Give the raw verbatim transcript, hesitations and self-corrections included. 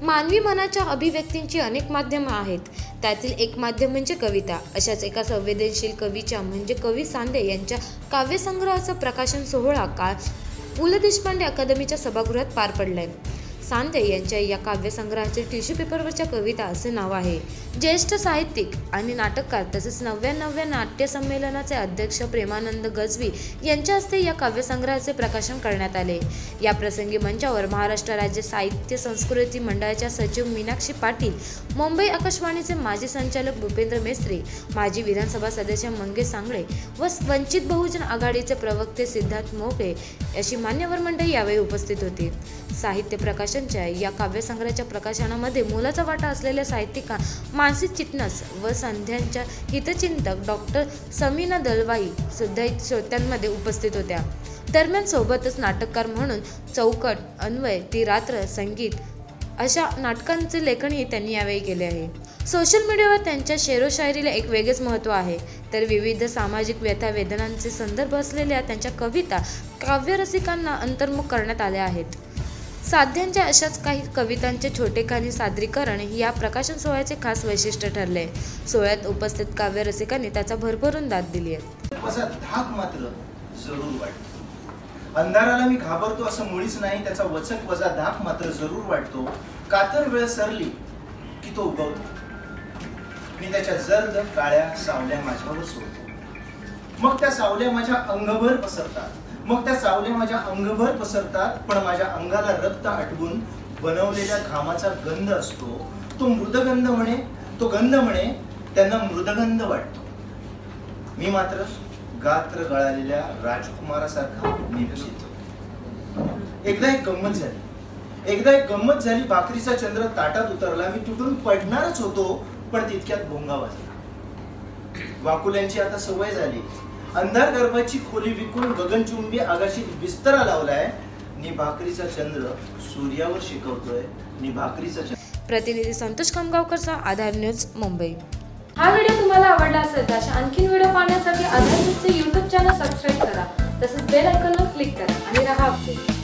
मानवी मनाच्या अभिव्यक्तींची अनेक माध्यमं आहेत. त्यातील एक माध्यम म्हणजे कविता. अशाच एका संवेदनशील कवीच्या म्हणजे कवी सांधे यांच्या काव्यसंग्रहाचा प्रकाशन सोहळा काल पु ल देशपांडे अकादमीच्या सभागृहात पार पडलाय. सांधे यांच्या या काव्यसंग्रहाचे टिश्यू पेपरवरच्या कविता असे नाव आहे. ज्येष्ठ साहित्यिक आणि नाटककार तसेच नव्याण्णव्या नाट्य संमेलनाचे अध्यक्ष प्रेमानंद गजवी यांच्या हस्ते या काव्यसंग्रहाचे प्रकाशन करण्यात आले. या प्रसंगी मंचावर महाराष्ट्र राज्य साहित्य संस्कृती मंडळाच्या सचिव मीनाक्षी पाटील, मुंबई आकाशवाणीचे माजी संचालक भूपेंद्र मेस्त्री, माजी विधानसभा सदस्य मंगेश सांगळे व वंचित बहुजन आघाडीचे प्रवक्ते सिद्धार्थ मोकळे अशी मान्यवर मंडळी यावेळी उपस्थित होती. साहित्य प्रकाशनच्या या काव्यसंग्रहाच्या प्रकाशनामध्ये मोलाचा वाटा असलेल्या साहित्यिका मानसी चिटणस व संध्यांच्या हितचिंतक डॉक्टर समीना दलवाई सुद्धा श्रोत्यांमध्ये उपस्थित होत्या. दरम्यान सोबतच नाटककार म्हणून चौकट, अन्वय, ती रात्र, संगीत अशा नाटकांचे लेखनही त्यांनी यावेळी केले आहे. सोशल मीडियावर त्यांच्या शेरोशायरीला एक वेगळेच महत्त्व आहे, तर विविध सामाजिक व्यथा वेदनांचे संदर्भ असलेल्या त्यांच्या कविता काव्यरसिकांना अंतर्मुख करण्यात आल्या आहेत. साध्यांच्या अशाच काही कवितांचे छोटेखानी सादरीकरण या प्रकाशन सोहळ्याचे खास वैशिष्ट्य ठरले. सोहळ्यात उपस्थित काव्यरसिकांनी त्याचा भरभरून दाद दिली आहे. माझा धाक मात्र जरूर वाटतो. अंधाराला मी घाबरतो असं मुळीच नाही, त्याचा वचक वजा धाक मात्र जरूर वाटतो. कातर वेळ सरली की तो उगवतो आणि त्याच्या जर्द काळ्या सावल्या माझ्यावर सोडतो. मग त्या सावल्या माझ्या अंगभर पसरतात मग त्या सावल्या माझ्या अंगभर पसरतात पण माझ्या अंगाला रक्त आटवून बनवलेल्या घामाचा गंध असतो. तो मृदगंध म्हणे तो गंध म्हणे त्यांना मृदगंध वाटतो. मी मात्र गात्र गळालेल्या राजकुमारासारखा निरशित. एकदा एक गंमत झाली एकदा एक गंमत झाली भाकरीचा चंद्र ताटात उतरला. मी तुटून पडणारच होतो पण तितक्यात भोंगा वाजला. वाकुल्यांची आता सवय झाली. अंधार गर्भाची खोली विकून गगनचुंबी आकाशात विस्तारा लावलाय. नि भाकरीचा चंद्र सूर्यावर शिकवतोय नि भाकरीचा चंद्र. प्रतिनिधी संतोष खामगावकरचा आधार न्यूज, मुंबई. हा व्हिडिओ तुम्हाला आवडला असेल तर अशा आणखी व्हिडिओ पाहण्यासाठी आधार न्यूजचे यूट्यूब चॅनल सबस्क्राईब करा. तसेच बेल आयकॉनवर क्लिक करा आणि रहा अपडेट.